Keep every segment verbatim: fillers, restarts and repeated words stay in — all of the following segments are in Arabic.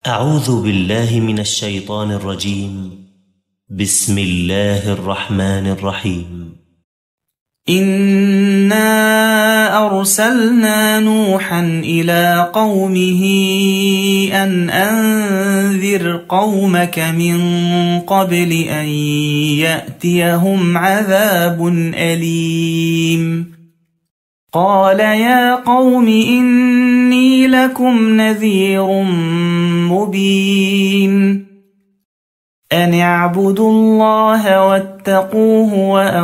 أعوذ بالله من الشيطان الرجيم. بسم الله الرحمن الرحيم. إنا أرسلنا نوحا إلى قومه أن أنذر قومك من قبل أن يأتيهم عذاب أليم. قال يا قوم إني لكم نذير مبين أن اعبدوا الله واتقوه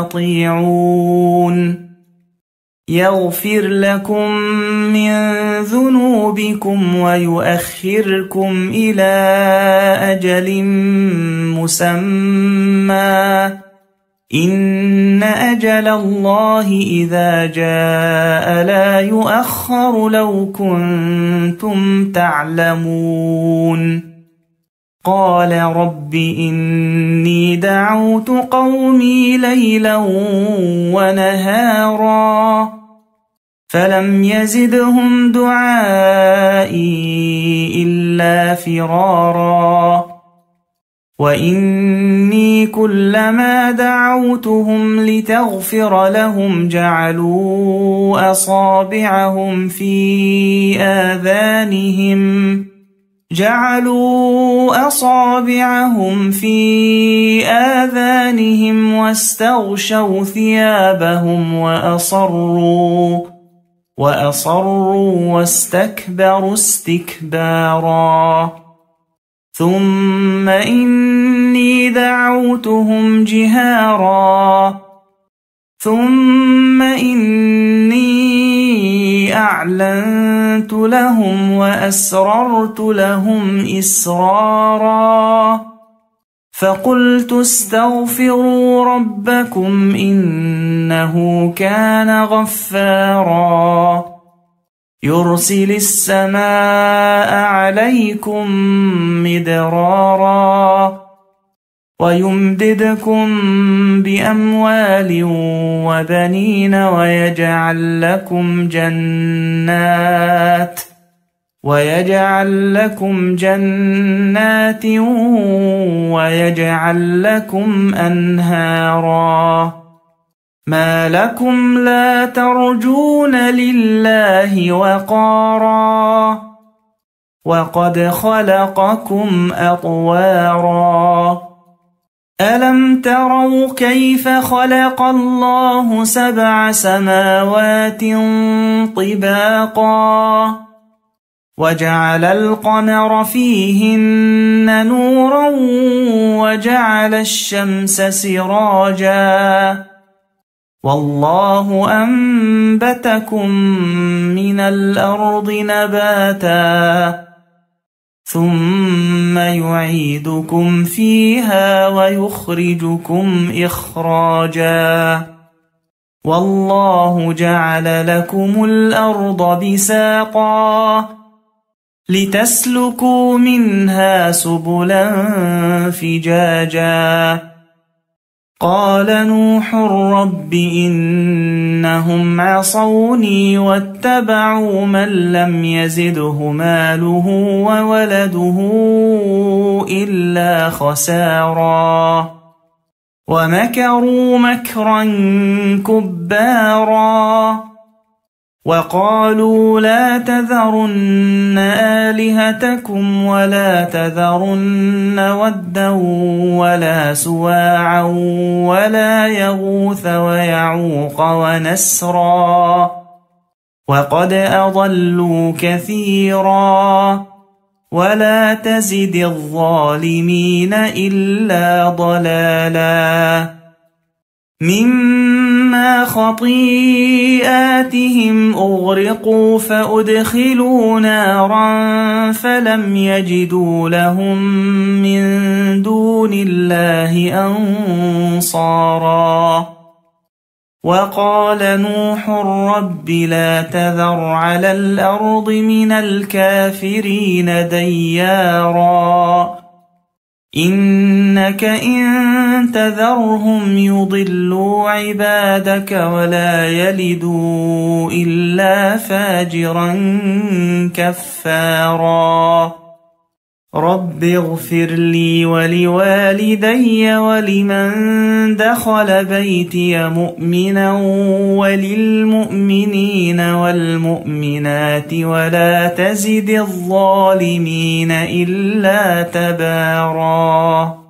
وأطيعون يغفر لكم من ذنوبكم ويؤخركم إلى أجل مسمى إن أجل الله إذا جاء لا يؤخر لو كنتم تعلمون. قال رب إني دعوت قومي ليلا ونهارا فلم يزدهم دعائي إلا فرارا وإني كلما دعوتهم لتغفر لهم جعلوا أصابعهم في آذانهم جعلوا أصابعهم في آذانهم واستغشوا ثيابهم وأصروا وأصروا واستكبروا استكبارا ثم إني دعوتهم جهارا ثم إني أعلنت لهم وأسررت لهم إسرارا فقلت استغفروا ربكم إنه كان غفارا يرسل السماء عليكم مدرارا ويمددكم بأموال وبنين ويجعل لكم جنات ويجعل لكم جنات ويجعل لكم أنهارا ما لكم لا ترجون لله وقارا وقد خلقكم أطوارا ألم تروا كيف خلق الله سبع سماوات طباقا وجعل القمر فيهن نورا وجعل الشمس سراجا والله أنبتكم من الأرض نباتا ثم يعيدكم فيها ويخرجكم إخراجا والله جعل لكم الأرض بساطا لتسلكوا منها سبلا فجاجا قال نوح رب إنهم عصوني واتبعوا من لم يزده ماله وولده إلا خسارا ومكروا مكرا كبارا وقالوا لا تذرن آلهتكم ولا تذرن ودا ولا سواعا ولا يغوث ويعوق ونسرا وقد أضلوا كثيرا ولا تزد الظالمين إلا ضلالا مما خطيئاتهم أغرقوا فأدخلوا نارا فلم يجدوا لهم من دون الله أنصارا وقال نوح رب لا تذر على الأرض من الكافرين ديارا إنك إن تذرهم يضلوا عبادك ولا يلدوا إلا فاجرا كفارا رب اغفر لي ولوالدي ولمن دخل بيتي مؤمنا وللمؤمنين والمؤمنات ولا تزد الظالمين إلا تباراً.